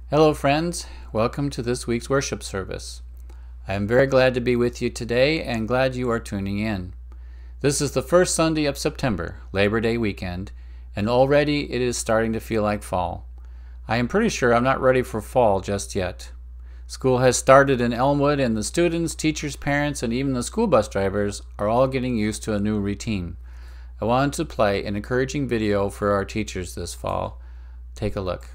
Hello friends, welcome to this week's worship service. I am very glad to be with you today and glad you are tuning in. This is the first Sunday of September, Labor Day weekend, and already it is starting to feel like fall. I am pretty sure I'm not ready for fall just yet. School has started in Elmwood and the students, teachers, parents, and even the school bus drivers are all getting used to a new routine. I wanted to play an encouraging video for our teachers this fall. Take a look.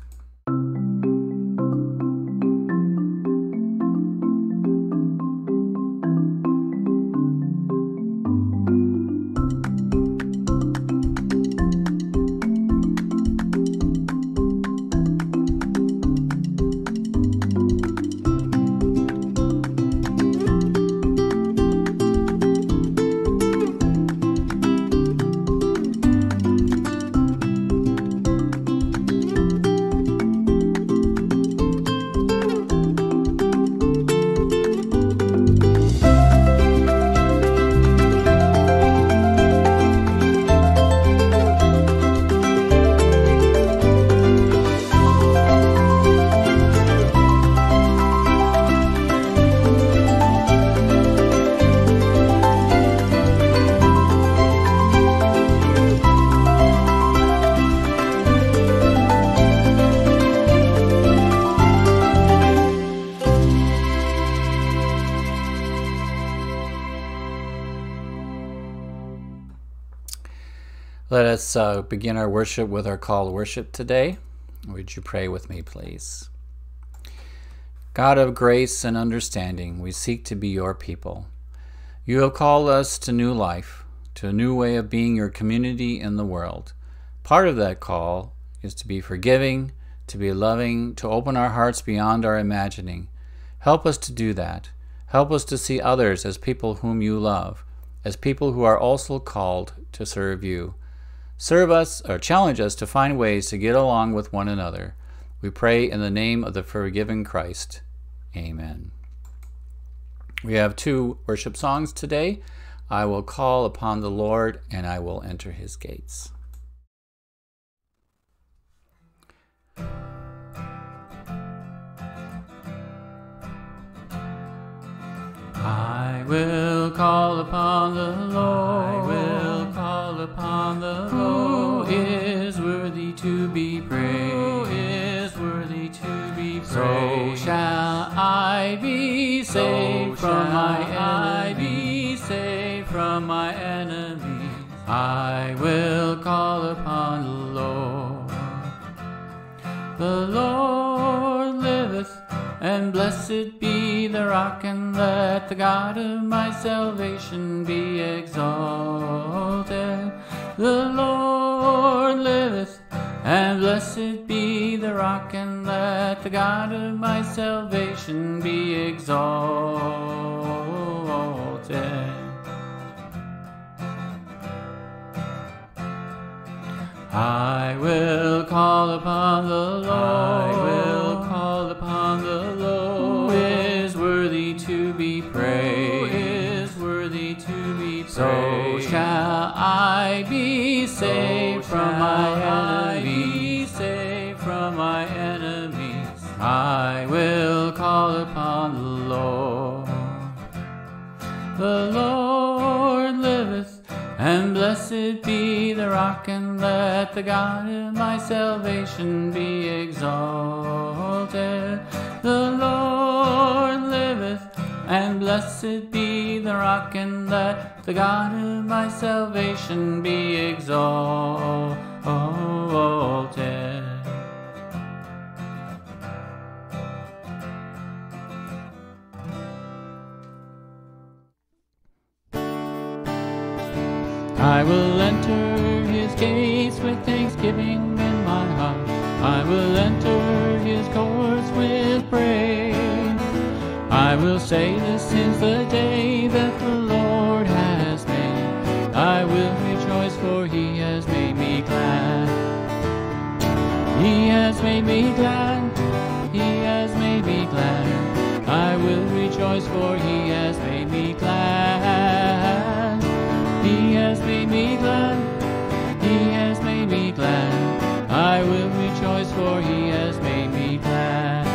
Let us begin our worship with our call to worship today. Would you pray with me, please? God of grace and understanding, we seek to be your people. You have called us to new life, to a new way of being your community in the world. Part of that call is to be forgiving, to be loving, to open our hearts beyond our imagining. Help us to do that. Help us to see others as people whom you love, as people who are also called to serve you. Serve us or challenge us to find ways to get along with one another. We pray in the name of the forgiven Christ. Amen. We have two worship songs today. I will call upon the Lord and I will enter his gates. I will call upon the Lord. I will call upon the Lord. Who is worthy to be praised? Who is worthy to be praised? So shall I be saved from my enemies. I will call upon the Lord. The Lord liveth, and blessed be the rock, and let the God of my salvation be exalted. The Lord liveth, and blessed be the rock, and let the God of my salvation be exalted. I will call upon the Lord. I will call upon the Lord. Who is worthy to be praised? Who is worthy to be praised? So shall I be saved from my enemies. Saved from my enemies. I will call upon the Lord. The Lord liveth, and blessed be the rock, and let the God of my salvation be exalted. The Lord liveth, and blessed be the rock, and let the God of my salvation be exalted. I will enter his gates with thanksgiving in my heart. I will enter his courts with praise. I will say, this is the day that the Lord has made. I will rejoice, for he has made me glad. He has made me glad. He has made me glad. I will rejoice, for he has made me glad. He has made me glad. He has made me glad. I will rejoice, for he has made me glad.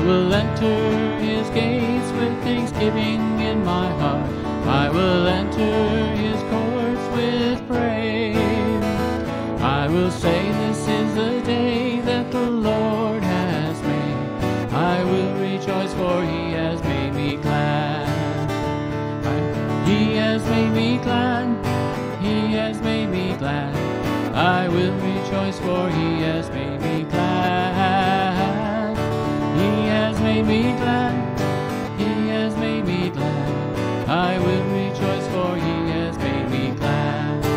will enter his gates with thanksgiving in my heart. I will enter his courts with praise. I will say, this is the day that the Lord has made. I will rejoice, for he has made me glad. He has made me glad. He has made me glad. I will rejoice, for he has made me glad. He has made me glad. He has made me glad. I will rejoice, for he has made me glad.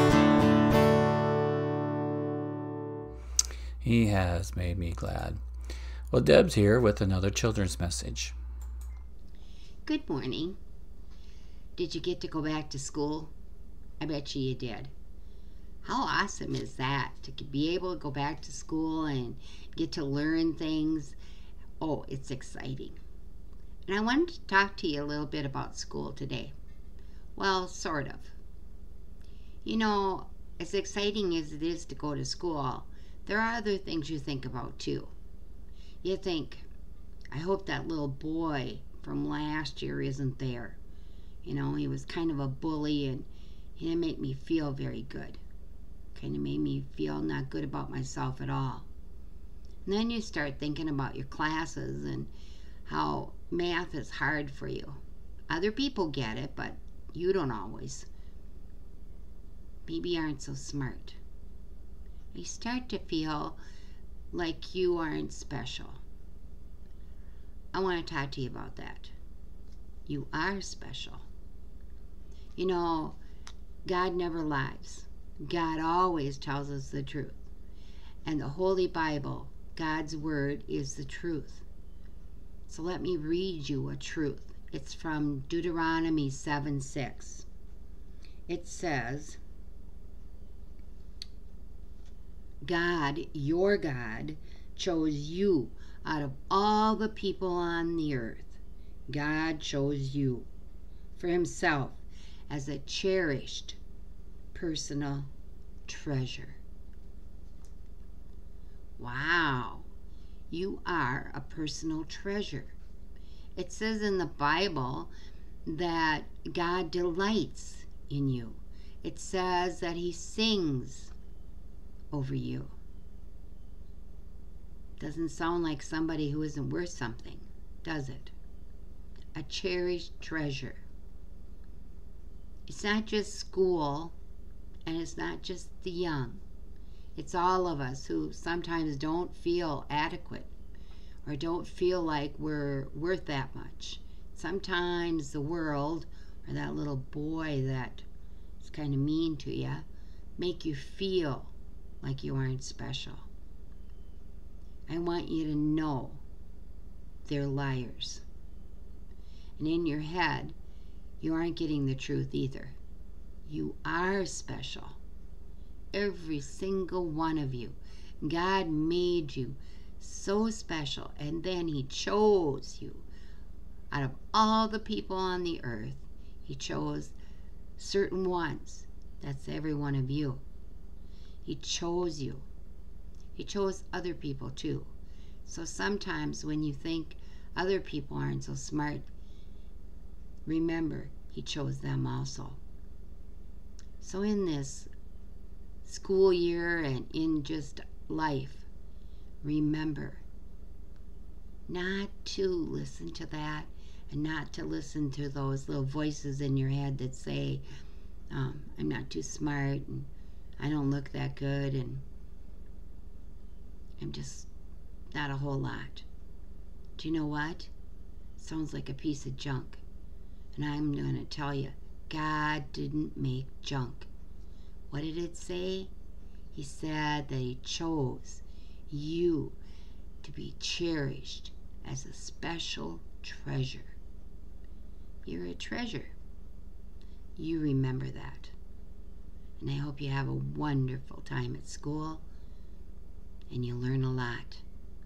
He has made me glad. Well, Deb's here with another children's message. Good morning. Did you get to go back to school? I bet you did. How awesome is that, to be able to go back to school and get to learn things? Oh, it's exciting. And I wanted to talk to you a little bit about school today. Well, sort of. You know, as exciting as it is to go to school, there are other things you think about too. You think, I hope that little boy from last year isn't there. You know, he was kind of a bully and he didn't make me feel very good. Kind of made me feel not good about myself at all. And then you start thinking about your classes and how math is hard for you. Other people get it, but you don't always. Maybe you aren't so smart. You start to feel like you aren't special. I want to talk to you about that. You are special. You know, God never lies. God always tells us the truth. And the Holy Bible, God's Word, is the truth. So let me read you a truth. It's from Deuteronomy 7:6. It says, God, your God, chose you out of all the people on the earth. God chose you for himself as a cherished personal treasure. Wow, you are a personal treasure. It says in the Bible that God delights in you. It says that he sings over you. Doesn't sound like somebody who isn't worth something, does it? A cherished treasure. It's not just school, and it's not just the young. It's all of us who sometimes don't feel adequate or don't feel like we're worth that much. Sometimes the world or that little boy that is kind of mean to you make you feel like you aren't special. I want you to know they're liars. And in your head, you aren't getting the truth either. You are special. Every single one of you. God made you so special, and then he chose you. Out of all the people on the earth, he chose certain ones. That's every one of you. He chose you. He chose other people too. So sometimes when you think other people aren't so smart, remember, he chose them also. So in this school year and in just life, remember not to listen to that and not to listen to those little voices in your head that say, I'm not too smart and I don't look that good and I'm just not a whole lot. Do you know what? Sounds like a piece of junk. And I'm going to tell you, God didn't make junk. What did it say? He said that he chose you to be cherished as a special treasure. You're a treasure. You remember that. And I hope you have a wonderful time at school and you learn a lot.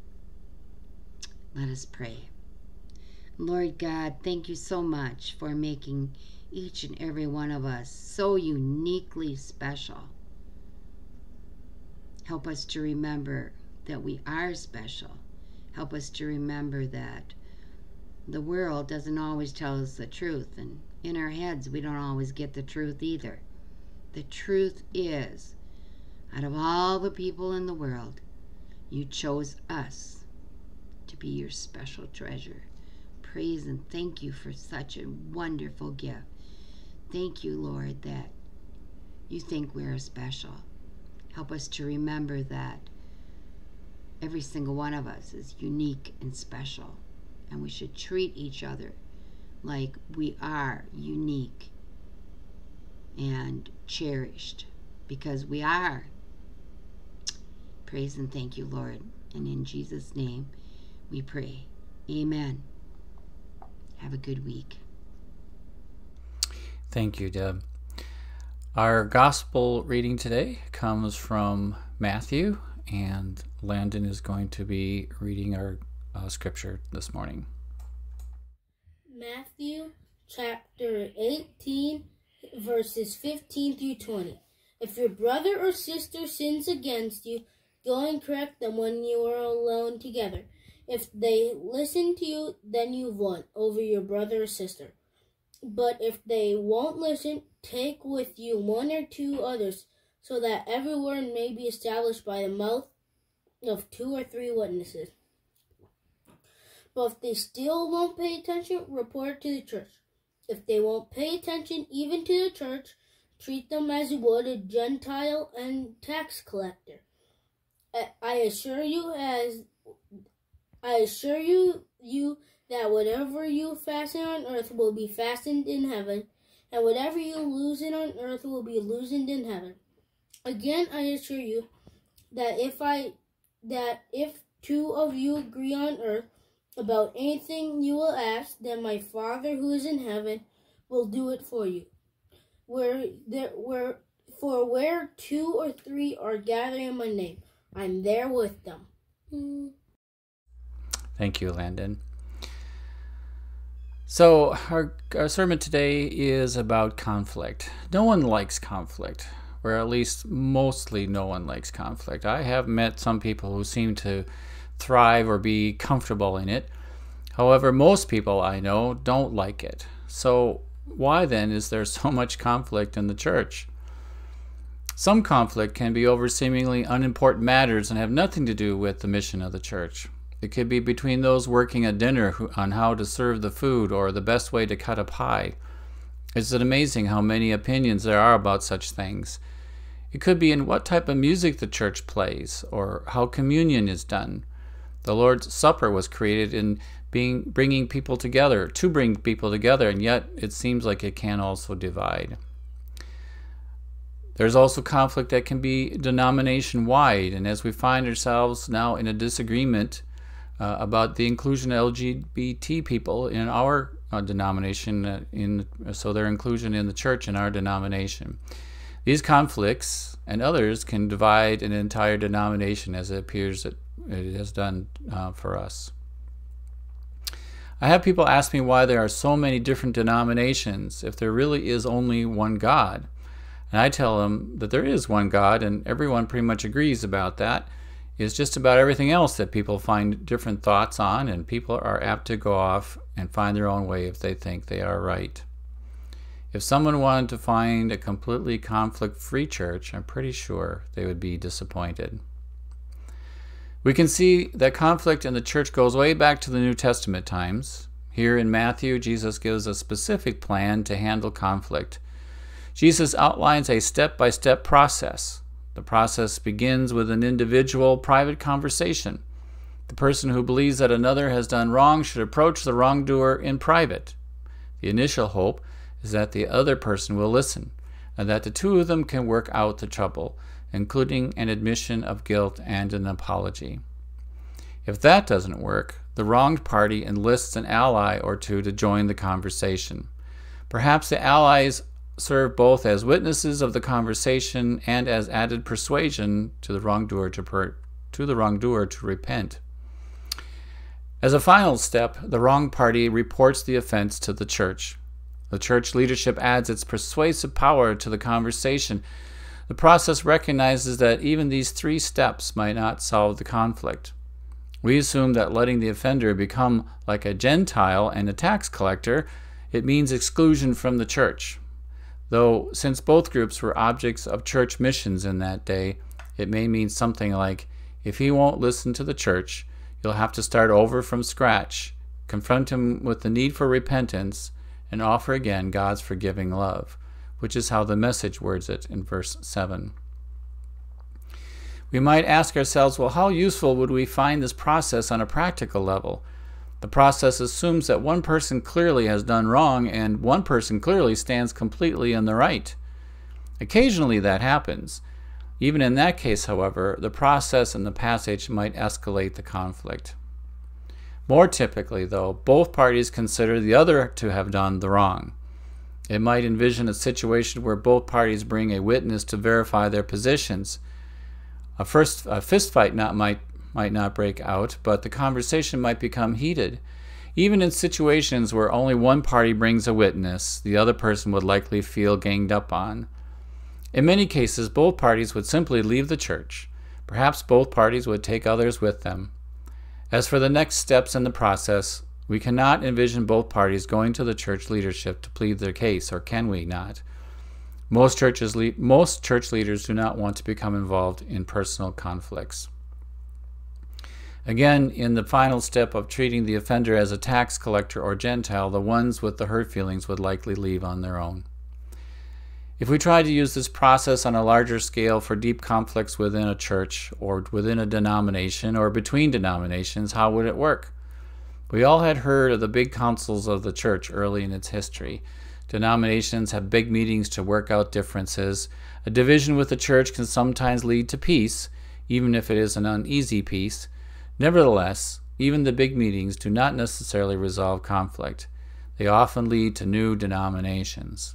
Let us pray. Lord God, thank you so much for making each and every one of us so uniquely special. Help us to remember that we are special. Help us to remember that the world doesn't always tell us the truth, and in our heads we don't always get the truth either. The truth is, out of all the people in the world, you chose us to be your special treasure. Praise and thank you for such a wonderful gift. Thank you, Lord, that you think we're special. Help us to remember that every single one of us is unique and special, and we should treat each other like we are unique and cherished, because we are. Praise and thank you, Lord. And in Jesus' name we pray. Amen. Have a good week. Thank you, Deb. Our gospel reading today comes from Matthew, and Landon is going to be reading our scripture this morning. Matthew chapter 18, verses 15 through 20. If your brother or sister sins against you, go and correct them when you are alone together. If they listen to you, then you've won over your brother or sister. But if they won't listen, take with you one or two others, so that every word may be established by the mouth of 2 or 3 witnesses. But if they still won't pay attention, report to the church. If they won't pay attention even to the church, treat them as you would a Gentile and tax collector. I assure you that whatever you fasten on earth will be fastened in heaven, and whatever you loosen on earth will be loosened in heaven. Again, I assure you that if 2 of you agree on earth about anything you will ask, then my Father who is in heaven will do it for you. Where 2 or 3 are gathering in my name, I'm there with them. Thank you, Landon. So our sermon today is about conflict. No one likes conflict, or at least mostly no one likes conflict. I have met some people who seem to thrive or be comfortable in it. However, most people I know don't like it. So why then is there so much conflict in the church? Some conflict can be over seemingly unimportant matters and have nothing to do with the mission of the church. It could be between those working at dinner on how to serve the food or the best way to cut a pie. Is it amazing how many opinions there are about such things? It could be in what type of music the church plays or how communion is done. The Lord's Supper was created in bringing people together, to bring people together, and yet it seems like it can also divide. There's also conflict that can be denomination-wide, and as we find ourselves now in a disagreement about the inclusion of LGBT people in our denomination, so their inclusion in the church in our denomination. These conflicts and others can divide an entire denomination, as it appears that it has done for us. I have people ask me why there are so many different denominations if there really is only one God. And I tell them that there is one God, and everyone pretty much agrees about that. It's just about everything else that people find different thoughts on, and people are apt to go off and find their own way if they think they are right. If someone wanted to find a completely conflict-free church, I'm pretty sure they would be disappointed. We can see that conflict in the church goes way back to the New Testament times. Here in Matthew, Jesus gives a specific plan to handle conflict. Jesus outlines a step-by-step process. The process begins with an individual, private conversation. The person who believes that another has done wrong should approach the wrongdoer in private. The initial hope is that the other person will listen, and that the two of them can work out the trouble, including an admission of guilt and an apology. If that doesn't work, the wronged party enlists an ally or two to join the conversation. Perhaps the allies serve both as witnesses of the conversation and as added persuasion to the wrongdoer to repent. As a final step, the wrong party reports the offense to the church. The church leadership adds its persuasive power to the conversation. The process recognizes that even these 3 steps might not solve the conflict. We assume that letting the offender become like a Gentile and a tax collector, it means exclusion from the church. Though, since both groups were objects of church missions in that day, it may mean something like, if he won't listen to the church, you'll have to start over from scratch, confront him with the need for repentance, and offer again God's forgiving love, which is how the Message words it in verse 7. We might ask ourselves, well, how useful would we find this process on a practical level? The process assumes that one person clearly has done wrong and one person clearly stands completely in the right. Occasionally that happens. Even in that case, however, the process and the passage might escalate the conflict. More typically, though, both parties consider the other to have done the wrong. It might envision a situation where both parties bring a witness to verify their positions. A fist fight might not break out, but the conversation might become heated. Even in situations where only one party brings a witness, the other person would likely feel ganged up on. In many cases, both parties would simply leave the church. Perhaps both parties would take others with them. As for the next steps in the process, we cannot envision both parties going to the church leadership to plead their case, or can we not? Most church leaders do not want to become involved in personal conflicts. Again, in the final step of treating the offender as a tax collector or Gentile, the ones with the hurt feelings would likely leave on their own. If we try to use this process on a larger scale for deep conflicts within a church or within a denomination or between denominations, how would it work? We all had heard of the big councils of the church early in its history. Denominations have big meetings to work out differences. A division with the church can sometimes lead to peace, even if it is an uneasy peace. Nevertheless, even the big meetings do not necessarily resolve conflict. They often lead to new denominations.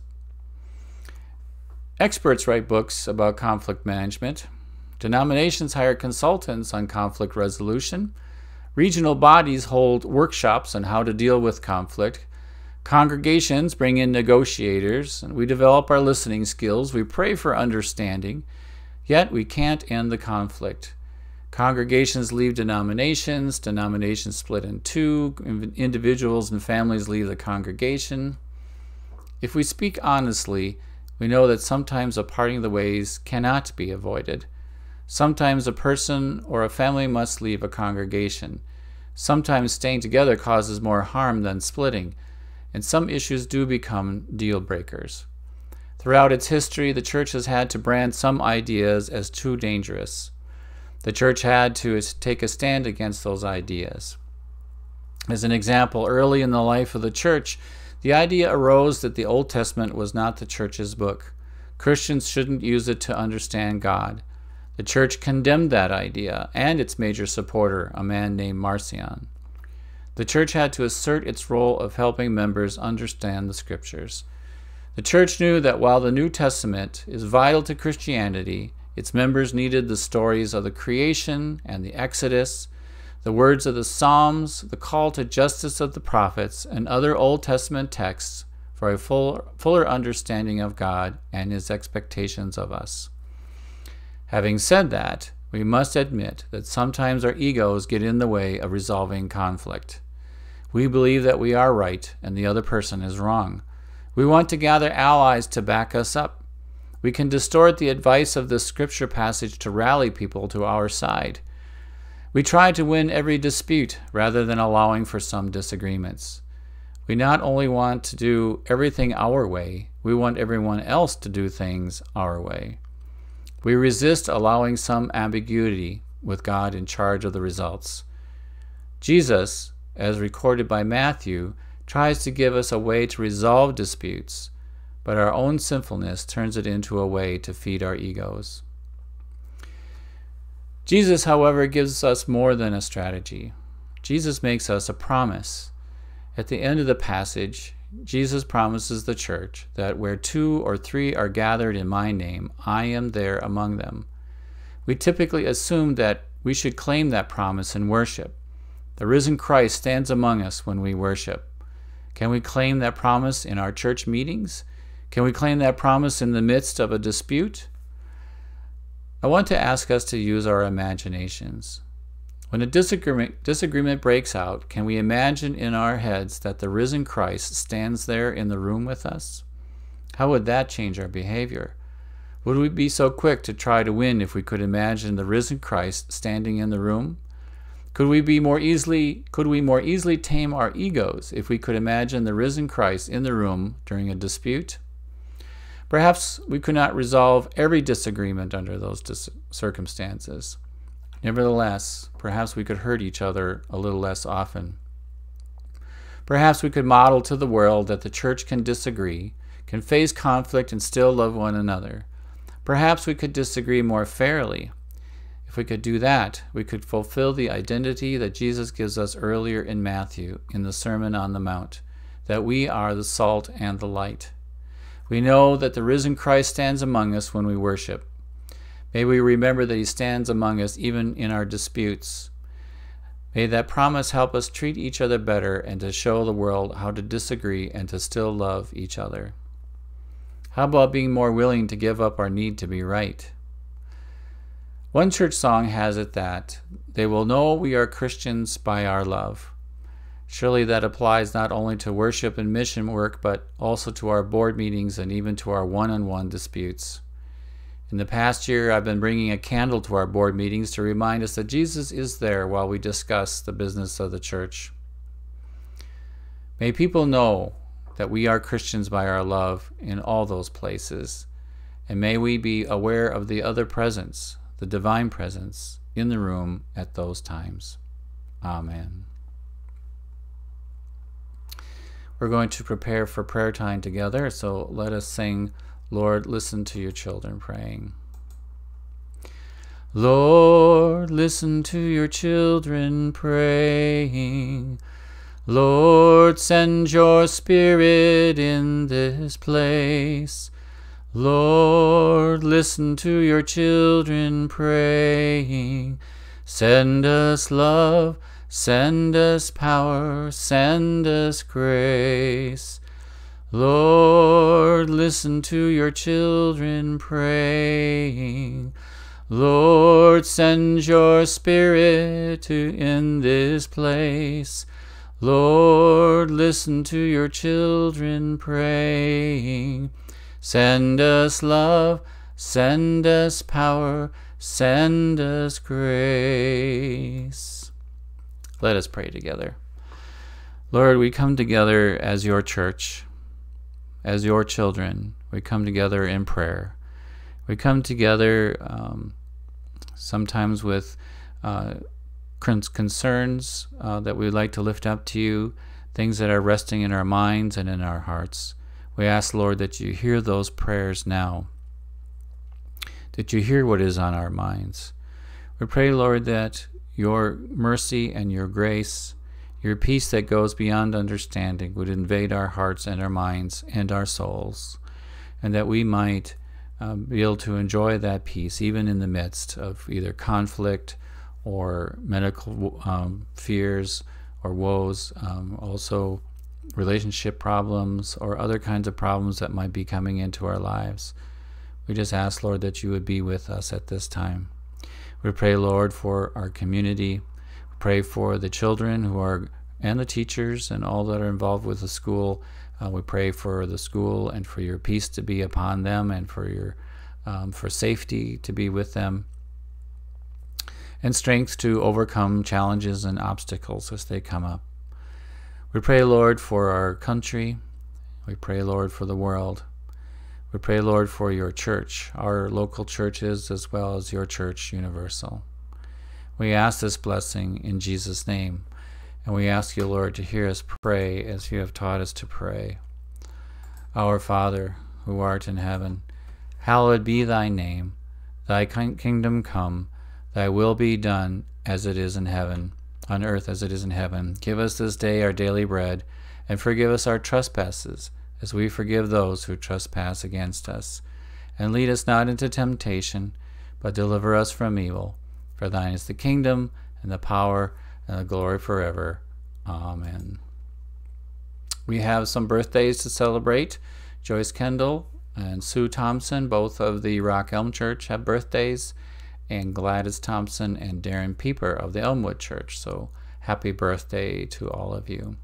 Experts write books about conflict management. Denominations hire consultants on conflict resolution. Regional bodies hold workshops on how to deal with conflict. Congregations bring in negotiators, and we develop our listening skills. We pray for understanding, yet we can't end the conflict. Congregations leave denominations, denominations split in two, individuals and families leave the congregation. If we speak honestly, we know that sometimes a parting of the ways cannot be avoided. Sometimes a person or a family must leave a congregation. Sometimes staying together causes more harm than splitting, and some issues do become deal breakers. Throughout its history, the church has had to brand some ideas as too dangerous. The church had to take a stand against those ideas. As an example, early in the life of the church, the idea arose that the Old Testament was not the church's book. Christians shouldn't use it to understand God. The church condemned that idea and its major supporter, a man named Marcion. The church had to assert its role of helping members understand the Scriptures. The church knew that while the New Testament is vital to Christianity, its members needed the stories of the creation and the Exodus, the words of the Psalms, the call to justice of the prophets, and other Old Testament texts for a fuller understanding of God and His expectations of us. Having said that, we must admit that sometimes our egos get in the way of resolving conflict. We believe that we are right and the other person is wrong. We want to gather allies to back us up. We can distort the advice of this scripture passage to rally people to our side. We try to win every dispute rather than allowing for some disagreements. We not only want to do everything our way, we want everyone else to do things our way. We resist allowing some ambiguity with God in charge of the results. Jesus, as recorded by Matthew, tries to give us a way to resolve disputes, but our own sinfulness turns it into a way to feed our egos. Jesus, however, gives us more than a strategy. Jesus makes us a promise. At the end of the passage, Jesus promises the church that where 2 or 3 are gathered in my name, I am there among them. We typically assume that we should claim that promise in worship. The risen Christ stands among us when we worship. Can we claim that promise in our church meetings? Can we claim that promise in the midst of a dispute? I want to ask us to use our imaginations. When a disagreement breaks out, can we imagine in our heads that the risen Christ stands there in the room with us? How would that change our behavior? Would we be so quick to try to win if we could imagine the risen Christ standing in the room? Could we more easily tame our egos if we could imagine the risen Christ in the room during a dispute? Perhaps we could not resolve every disagreement under those circumstances. Nevertheless, perhaps we could hurt each other a little less often. Perhaps we could model to the world that the church can disagree, can face conflict, and still love one another. Perhaps we could disagree more fairly. If we could do that, we could fulfill the identity that Jesus gives us earlier in Matthew in the Sermon on the Mount, that we are the salt and the light. We know that the risen Christ stands among us when we worship. May we remember that he stands among us even in our disputes. May that promise help us treat each other better and to show the world how to disagree and to still love each other. How about being more willing to give up our need to be right? One church song has it that they will know we are Christians by our love. Surely that applies not only to worship and mission work, but also to our board meetings and even to our one-on-one disputes. In the past year, I've been bringing a candle to our board meetings to remind us that Jesus is there while we discuss the business of the church. May people know that we are Christians by our love in all those places, and may we be aware of the other presence, the divine presence, in the room at those times. Amen. We're going to prepare for prayer time together, so let us sing, Lord, listen to your children praying. Lord, listen to your children praying. Lord, send your Spirit in this place. Lord, listen to your children praying. Send us love, send us power, send us grace. Lord, listen to your children praying. Lord, send your Spirit in this place. Lord, listen to your children praying. Send us love, send us power, send us grace. Let us pray together. Lord, we come together as your church, as your children. We come together in prayer. We come together sometimes with concerns that we'd like to lift up to you, things that are resting in our minds and in our hearts. We ask, Lord, that you hear those prayers now, that you hear what is on our minds. We pray, Lord, that your mercy and your grace, your peace that goes beyond understanding would invade our hearts and our minds and our souls, and that we might be able to enjoy that peace even in the midst of either conflict or medical fears or woes, also relationship problems or other kinds of problems that might be coming into our lives. We just ask, Lord, that you would be with us at this time. We pray, Lord, for our community. We pray for the children and the teachers and all that are involved with the school. We pray for the school and for your peace to be upon them and for your for safety to be with them, and strength to overcome challenges and obstacles as they come up. We pray, Lord, for our country. We pray, Lord, for the world. We pray, Lord, for your church, our local churches, as well as your church universal. We ask this blessing in Jesus' name, and we ask you, Lord, to hear us pray as you have taught us to pray. Our Father, who art in heaven, hallowed be thy name. Thy kingdom come, thy will be done as it is in heaven, on earth as it is in heaven. Give us this day our daily bread, and forgive us our trespasses, as we forgive those who trespass against us. And lead us not into temptation, but deliver us from evil. For thine is the kingdom, and the power, and the glory forever. Amen. We have some birthdays to celebrate. Joyce Kendall and Sue Thompson, both of the Rock Elm Church, have birthdays. and Gladys Thompson and Darren Pieper of the Elmwood Church. So happy birthday to all of you.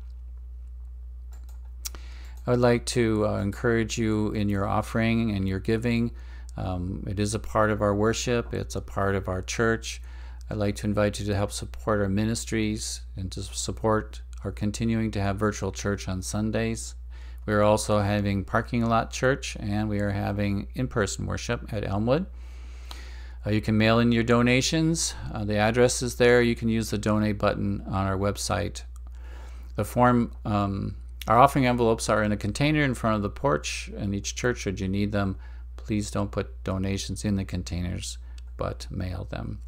I would like to encourage you in your offering and your giving. It is a part of our worship. It's a part of our church. I'd like to invite you to help support our ministries and to support our continuing to have virtual church on Sundays. We are also having parking lot church, and we are having in-person worship at Elmwood. You can mail in your donations. The address is there. You can use the donate button on our website. The form, our offering envelopes are in a container in front of the porch in each church. Should you need them, please don't put donations in the containers, but mail them.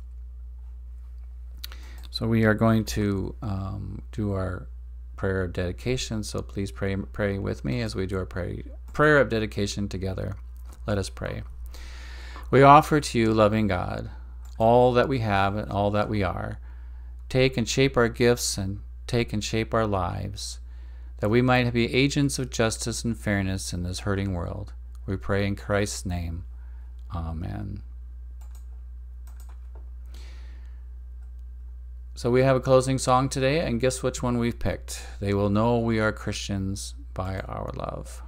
So we are going to do our prayer of dedication. So please pray with me as we do our prayer of dedication together. Let us pray. We offer to you, loving God, all that we have and all that we are. Take and shape our gifts and take and shape our lives, that we might be agents of justice and fairness in this hurting world. We pray in Christ's name. Amen. So we have a closing song today, and guess which one we've picked? They will know we are Christians by our love.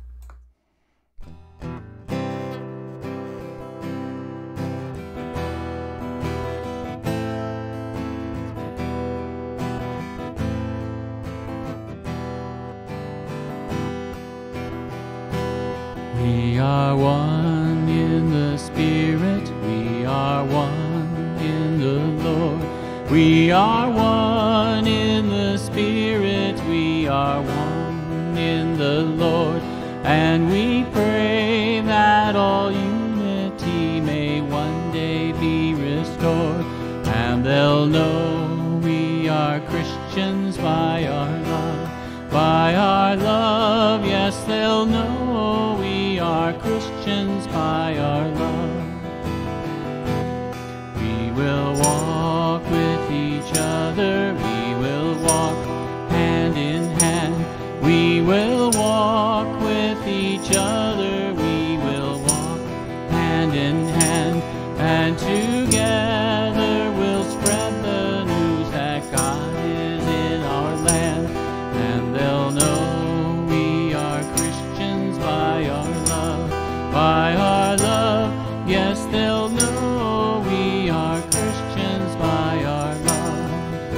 We are one in the Spirit, we are one in the Lord. We are one in the Spirit, we are one in the Lord. And we pray that all unity may one day be restored. And they'll know we are Christians by our love. By our love, yes, they'll know we are Christians by our love. We will walk with each other, we will walk hand in hand. We will walk with each other, we will walk hand in hand. And together we'll spread the news that God is in our land. And they'll know we are Christians by our love. By our love, yes, they'll know we are Christians by our love.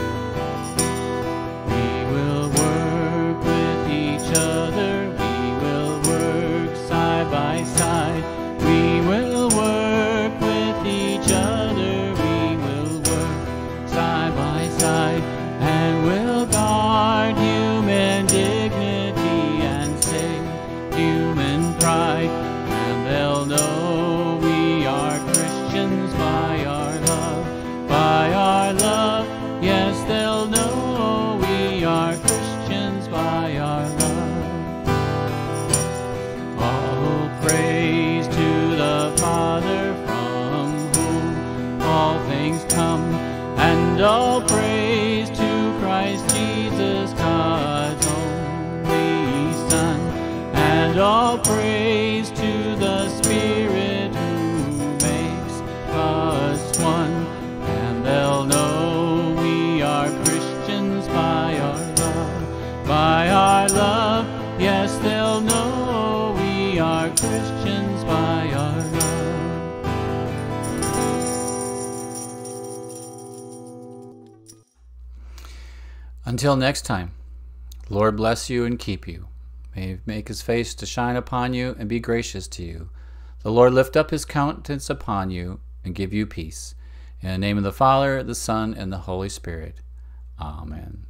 We will work with each other, we will work side by side. We will work with each other, we will work side by side. And we'll guard human dignity and save human pride. And they'll know we are Christians by our love. By our love, yes, they'll know we are Christians by our love. All praise to the Father, from whom all things come, and all praise to Christ Jesus, God's only Son. And all praise to the Spirit who makes us one. And they'll know we are Christians by our love. By our love, yes, they'll know we are Christians by our love. Until next time, Lord bless you and keep you. May he make his face to shine upon you and be gracious to you. The Lord lift up his countenance upon you and give you peace. In the name of the Father, the Son, and the Holy Spirit. Amen.